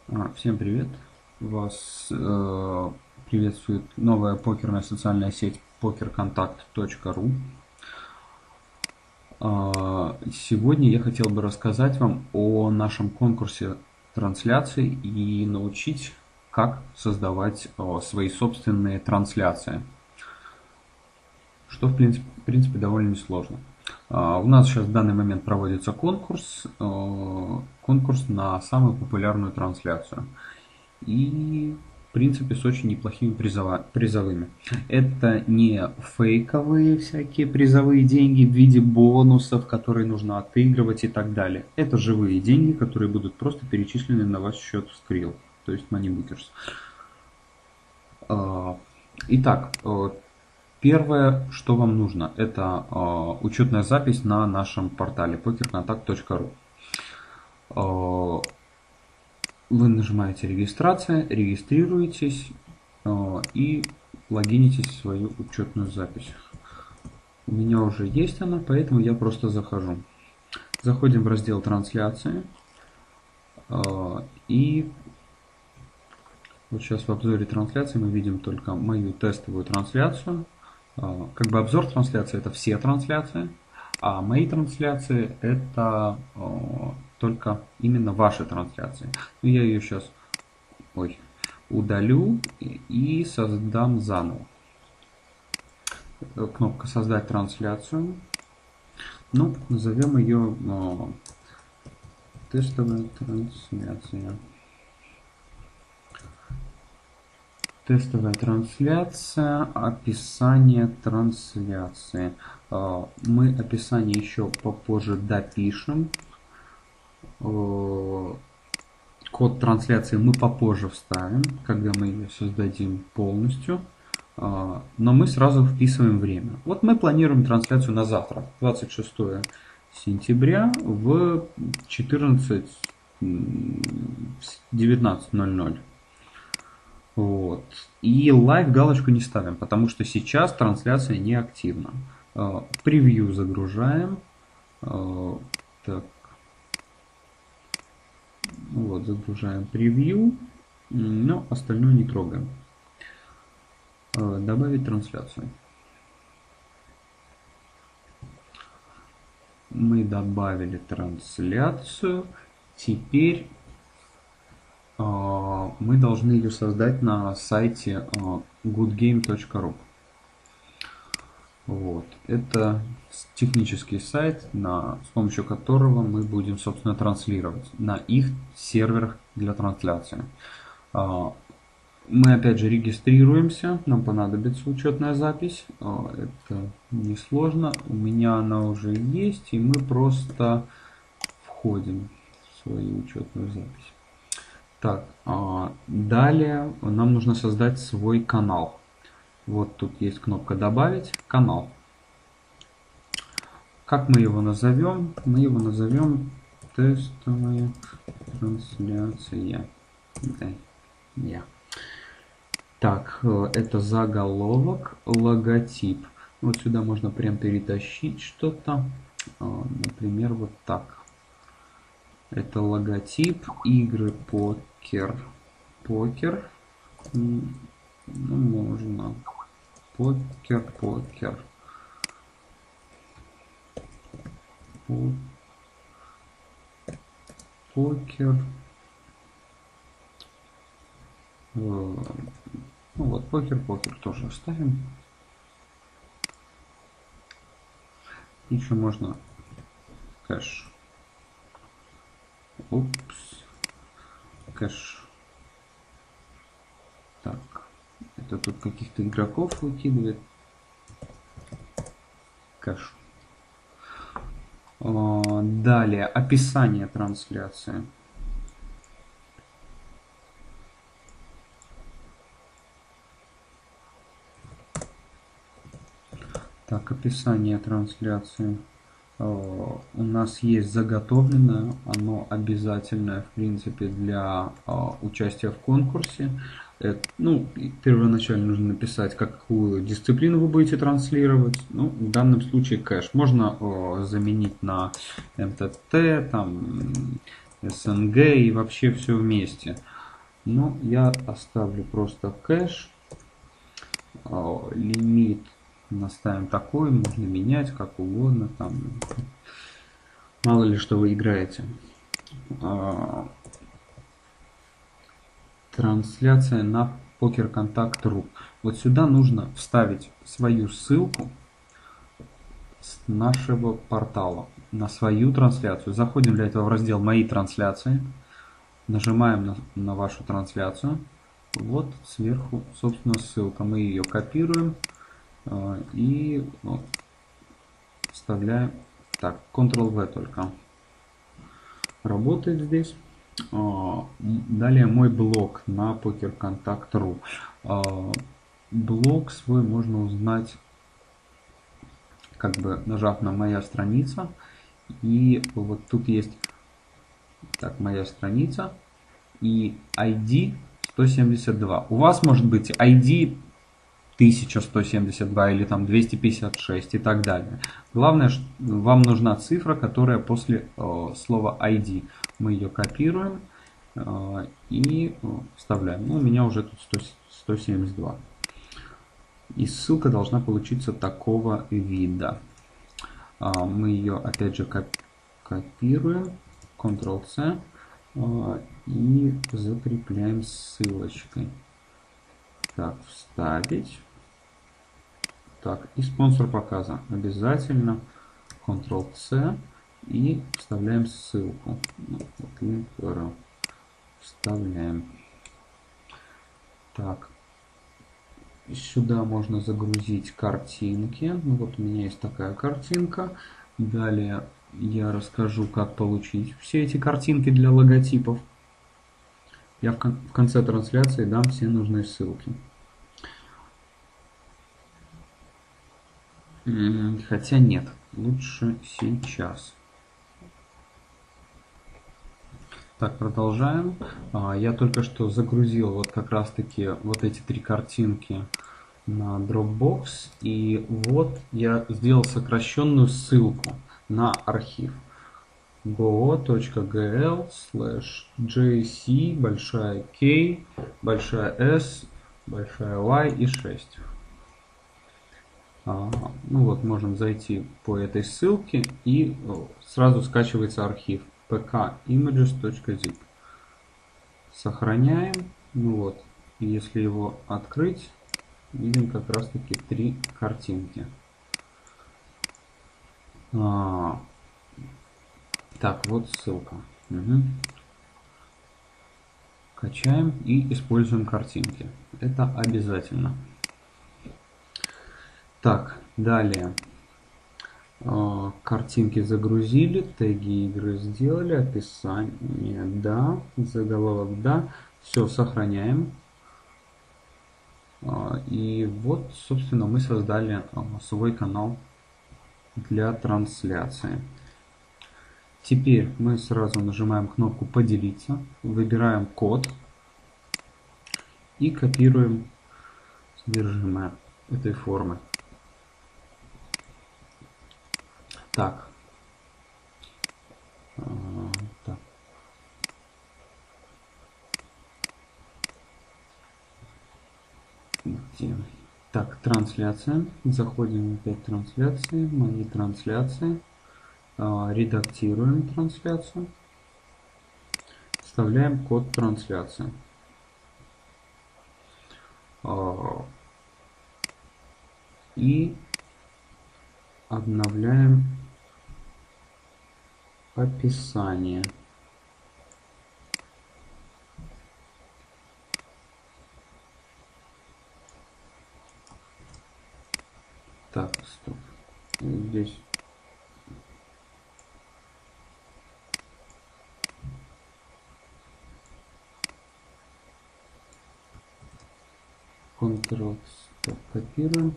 Всем привет! Вас приветствует новая покерная социальная сеть pokerkontakt.ru. Сегодня я хотел бы рассказать вам о нашем конкурсе трансляций и научить, как создавать свои собственные трансляции, что в принципе довольно несложно. У нас сейчас в данный момент проводится конкурс на самую популярную трансляцию. И в принципе с очень неплохими призовыми. Это не фейковые всякие призовые деньги в виде бонусов, которые нужно отыгрывать и так далее. Это живые деньги, которые будут просто перечислены на ваш счет в Skrill, то есть Moneybookers. Итак, первое, что вам нужно, это учетная запись на нашем портале pokerkontakt.ru. Вы нажимаете регистрация, регистрируетесь и логинитесь в свою учетную запись. У меня уже есть она, поэтому я просто захожу. Заходим в раздел трансляции. И вот сейчас в обзоре трансляции мы видим только мою тестовую трансляцию. Как бы обзор трансляции — это все трансляции, а мои трансляции — это только именно ваши трансляции. Я ее сейчас удалю и создам заново. Кнопка «Создать трансляцию». Ну, назовем ее тестовая трансляция. Тестовая трансляция, описание трансляции. Мы описание еще попозже допишем. Код трансляции мы попозже вставим, когда мы ее создадим полностью. Но мы сразу вписываем время. Вот мы планируем трансляцию на завтра, 26 сентября в 19:00. Вот. И лайв галочку не ставим, потому что сейчас трансляция не активна. Превью загружаем. Так. Вот, загружаем превью, но остальное не трогаем. Добавить трансляцию. Мы добавили трансляцию. Теперь мы должны ее создать на сайте goodgame.ru. Вот. Это технический сайт, с помощью которого мы будем, собственно, транслировать на их серверах для трансляции. Мы опять же регистрируемся, нам понадобится учетная запись. Это несложно, у меня она уже есть, и мы просто входим в свою учетную запись. Так, далее нам нужно создать свой канал. Вот тут есть кнопка «Добавить канал». Как мы его назовем? Мы его назовем «Тестовая трансляция». Так, это заголовок, логотип. Вот сюда можно прям перетащить что-то. Например, вот так. Это логотип игры покер. Ну, можно. Покер. Ну вот, покер тоже оставим. Еще можно кэш. Кэш. Так, это тут каких-то игроков выкидывает. Кэш. Далее, описание трансляции. Так, описание трансляции. У нас есть заготовленное, оно обязательное, в принципе, для участия в конкурсе. Ну, первоначально нужно написать, какую дисциплину вы будете транслировать. Ну, в данном случае кэш. Можно заменить на МТТ, там, СНГ и вообще все вместе. Ну, я оставлю просто кэш. Лимит наставим такой, можно менять как угодно. Там, мало ли что вы играете. Трансляция на PokerContact.ru. Вот сюда нужно вставить свою ссылку с нашего портала на свою трансляцию. Заходим для этого в раздел «Мои трансляции». Нажимаем на вашу трансляцию. Вот сверху, собственно, ссылка. Мы ее копируем и вставляем. Так, Ctrl-V только работает здесь. Далее мой блог на PokerContact.ru. Блог свой можно узнать, как бы нажав на «Моя страница». И вот тут есть моя страница и ID 172. У вас может быть ID 1172 или там 256 и так далее. Главное, что вам нужна цифра, которая после слова ID. Мы ее копируем и вставляем. Ну, у меня уже тут 172. И ссылка должна получиться такого вида. Мы ее опять же копируем, Ctrl-C, и закрепляем ссылочкой. Так, вставить. Так, и спонсор показа. Обязательно Ctrl-C и вставляем ссылку. Вот, линк вставляем. Так, сюда можно загрузить картинки. Ну вот у меня есть такая картинка. Далее я расскажу, как получить все эти картинки для логотипов. Я в конце трансляции дам все нужные ссылки. Хотя нет, лучше сейчас. Так, продолжаем. Я только что загрузил вот как раз таки вот эти три картинки на Dropbox. И вот я сделал сокращенную ссылку на архив. go.gl/jc большая K, большая S, большая Y и 6. Ну вот, можем зайти по этой ссылке и сразу скачивается архив pkimages.zip. Сохраняем. Ну вот, и если его открыть, видим как раз таки три картинки. Так, вот ссылка. Угу. Качаем и используем картинки. Это обязательно. Так, далее. Картинки загрузили, теги игры сделали, описание, да, заголовок, да. Все, сохраняем. И вот, собственно, мы создали свой канал для трансляции. Теперь мы сразу нажимаем кнопку «Поделиться», выбираем код и копируем содержимое этой формы. Так. Так, трансляция. Заходим опять в трансляции, мои трансляции. Редактируем трансляцию. Вставляем код трансляции. И обновляем описание. Так, стоп. Здесь Ctrl копируем.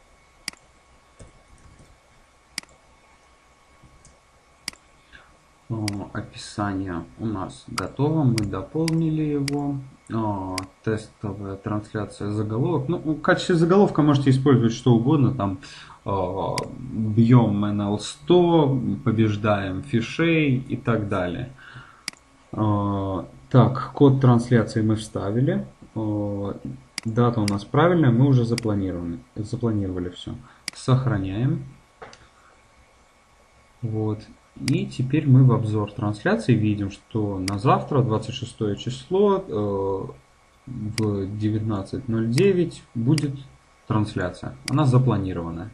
Описание у нас готово, мы дополнили его. Тестовая трансляция, заголовок. Ну, в качестве заголовка можете использовать что угодно. Там бьем NL100, побеждаем фишей и так далее. Так, код трансляции мы вставили. Дата у нас правильная, мы уже запланировали все. Сохраняем. Вот. И теперь мы в обзор трансляции видим, что на завтра, 26 число, в 19:09 будет трансляция. Она запланированная.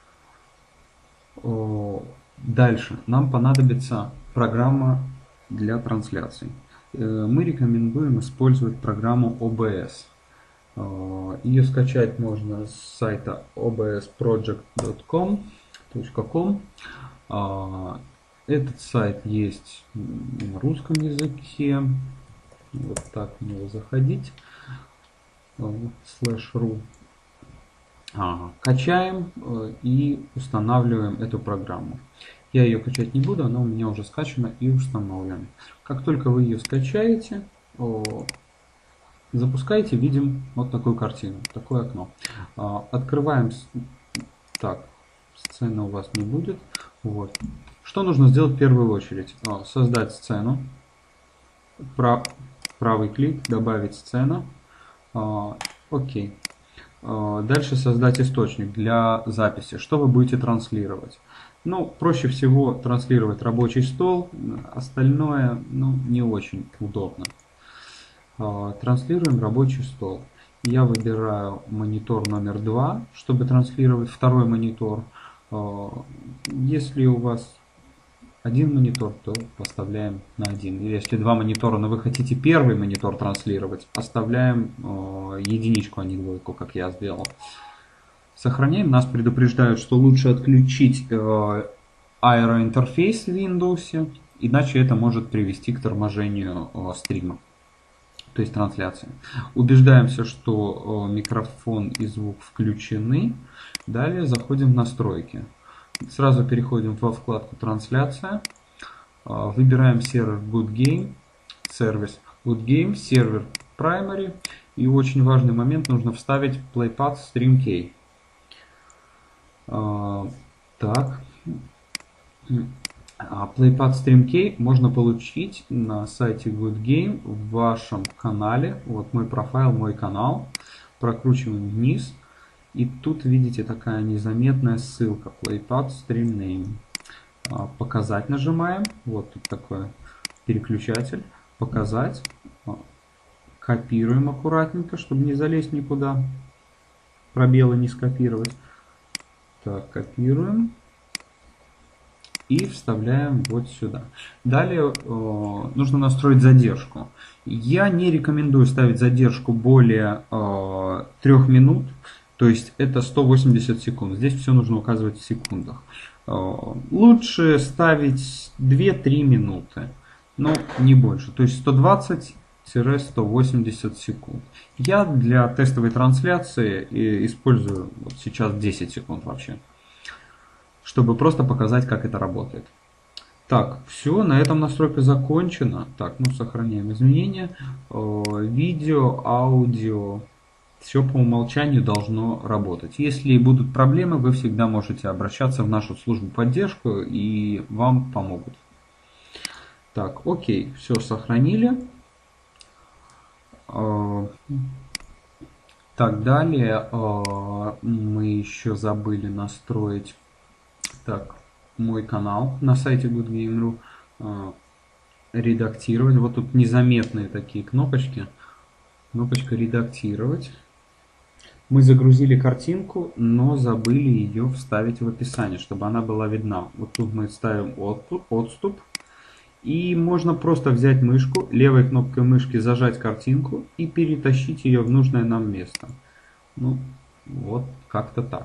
Дальше нам понадобится программа для трансляций. Мы рекомендуем использовать программу OBS. Ее скачать можно с сайта obsproject.com. Этот сайт есть на русском языке. Вот так в него заходить. /ru. Качаем и устанавливаем эту программу. Я ее качать не буду, она у меня уже скачана и установлена. Как только вы ее скачаете, запускаете, видим вот такую картину, такое окно. Открываем. Так, сцены у вас не будет. Вот. Что нужно сделать в первую очередь? Создать сцену. Правый клик, добавить сцену. Окей. Дальше создать источник для записи. Что вы будете транслировать? Ну, проще всего транслировать рабочий стол. Остальное, не очень удобно. Транслируем рабочий стол. Я выбираю монитор номер 2, чтобы транслировать второй монитор. Если у вас один монитор, то поставляем на один. Если два монитора, но вы хотите первый монитор транслировать, оставляем единичку, а не двойку, как я сделал. Сохраняем. Нас предупреждают, что лучше отключить аэроинтерфейс в Windows, иначе это может привести к торможению стрима, то есть трансляции. Убеждаемся, что микрофон и звук включены. Далее заходим в настройки. Сразу переходим во вкладку «Трансляция». Выбираем сервер GoodGame, сервис GoodGame, сервер Primary. И очень важный момент, нужно вставить PlayPad StreamK. Так. PlayPad StreamK можно получить на сайте GoodGame в вашем канале. Вот мой профайл, мой канал. Прокручиваем вниз. И тут видите такая незаметная ссылка PlayPad Stream Name. Показать нажимаем. Вот тут такой переключатель. Показать. Копируем аккуратненько, чтобы не залезть никуда. Пробелы не скопировать. Так, копируем. И вставляем вот сюда. Далее нужно настроить задержку. Я не рекомендую ставить задержку более 3 минут. То есть это 180 секунд. Здесь все нужно указывать в секундах. Лучше ставить 2-3 минуты, но не больше. То есть 120-180 секунд. Я для тестовой трансляции использую вот сейчас 10 секунд вообще, чтобы просто показать, как это работает. Так, все, на этом настройка закончена. Так, сохраняем изменения. Видео, аудио. Все по умолчанию должно работать. Если будут проблемы, вы всегда можете обращаться в нашу службу поддержку и вам помогут. Так, окей, все сохранили. Так, далее мы еще забыли настроить мой канал на сайте GoodGame.ru. Редактировать. Вот тут незаметные такие кнопочки. Кнопочка «Редактировать». Мы загрузили картинку, но забыли ее вставить в описание, чтобы она была видна. Вот тут мы ставим отступ. И можно просто взять мышку, левой кнопкой мышки зажать картинку и перетащить ее в нужное нам место. Вот как-то так.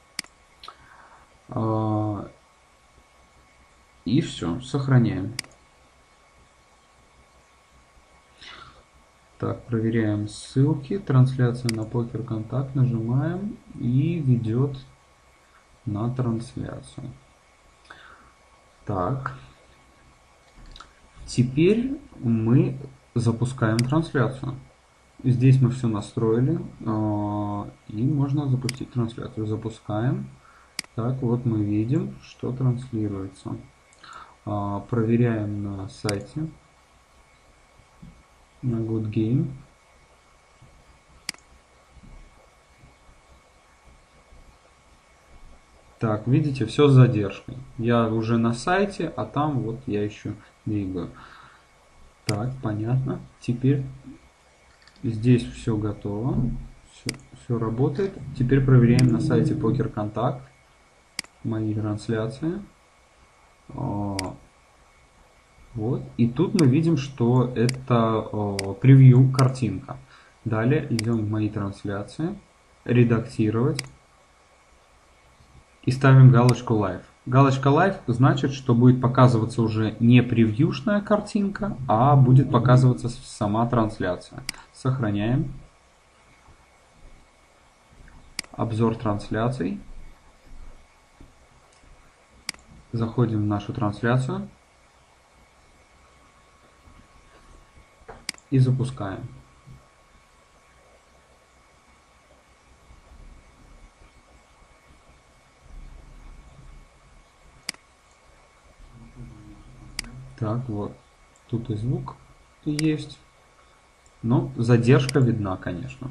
И все, сохраняем. Так, проверяем ссылки. Трансляция на PokerContact. Нажимаем и ведет на трансляцию. Так. Теперь мы запускаем трансляцию. Здесь мы все настроили. И можно запустить трансляцию. Запускаем. Так, вот мы видим, что транслируется. Проверяем на сайте. на Good Game. Так, видите, все с задержкой. Я уже на сайте, а там вот я еще двигаю. Так, понятно. Теперь здесь все готово. Все работает. Теперь проверяем на сайте PokerContact мои трансляции. Вот. И тут мы видим, что это превью картинка. Далее идем в мои трансляции, редактировать и ставим галочку Live. Галочка Live значит, что будет показываться уже не превьюшная картинка, а будет показываться сама трансляция. Сохраняем. Обзор трансляций. Заходим в нашу трансляцию и запускаем. Так, вот. Тут и звук есть. Но задержка видна, конечно.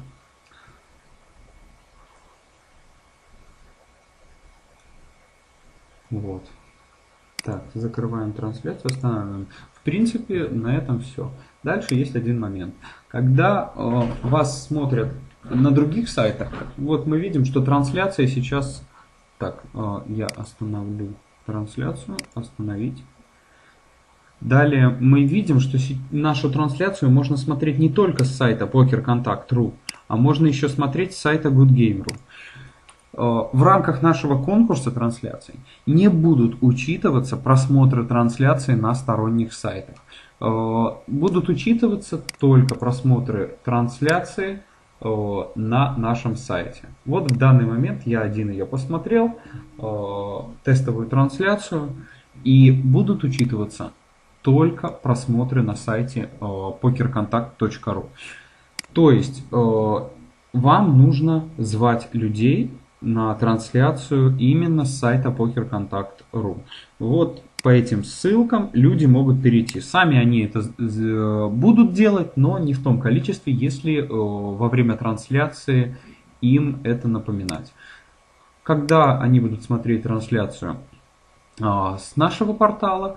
Вот. Так, закрываем трансляцию, останавливаем. В принципе, на этом все. Дальше есть один момент. Когда вас смотрят на других сайтах, вот мы видим, что трансляция сейчас... Так, я остановлю трансляцию, остановить. Далее мы видим, что нашу трансляцию можно смотреть не только с сайта PokerContact.ru, а можно еще смотреть с сайта GoodGame.ru. В рамках нашего конкурса трансляций не будут учитываться просмотры трансляций на сторонних сайтах. Будут учитываться только просмотры трансляции на нашем сайте. Вот в данный момент я один ее посмотрел, тестовую трансляцию, и будут учитываться только просмотры на сайте pokercontact.ru. То есть вам нужно звать людей на трансляцию именно с сайта pokercontact.ru. Вот по этим ссылкам люди могут перейти. Сами они это будут делать, но не в том количестве, если во время трансляции им это напоминать. Когда они будут смотреть трансляцию с нашего портала,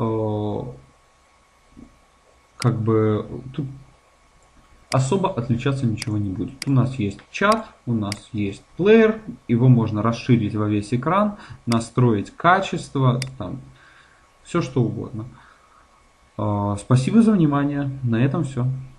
как бы тут особо отличаться ничего не будет. У нас есть чат, у нас есть плеер, его можно расширить во весь экран, настроить качество, там, все что угодно. Спасибо за внимание. На этом все.